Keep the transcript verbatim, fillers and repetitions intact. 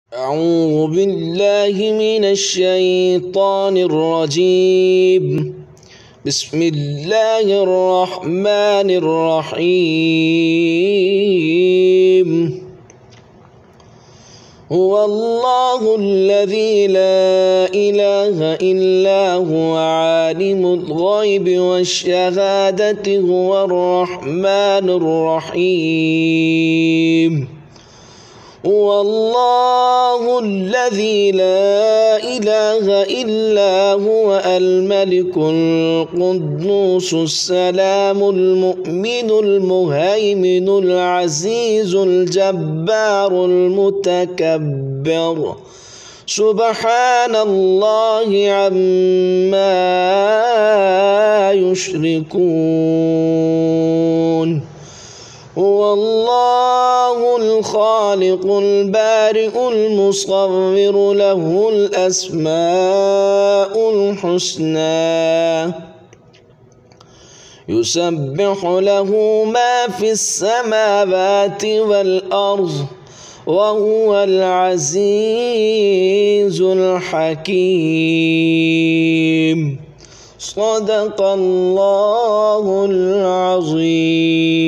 أعوذ بالله من الشيطان الرجيم. بسم الله الرحمن الرحيم. هو الله الذي لا إله إلا هو عالم الغيب والشهادة هو الرحمن الرحيم. هو الله الذي لا إله إلا هو الملك القدوس السلام المؤمن المهيمن العزيز الجبار المتكبر سبحان الله عما يشركون. هو الله الخالق البارئ المصور له الأسماء الحسنى يسبح له ما في السماوات والأرض وهو العزيز الحكيم. صدق الله العظيم.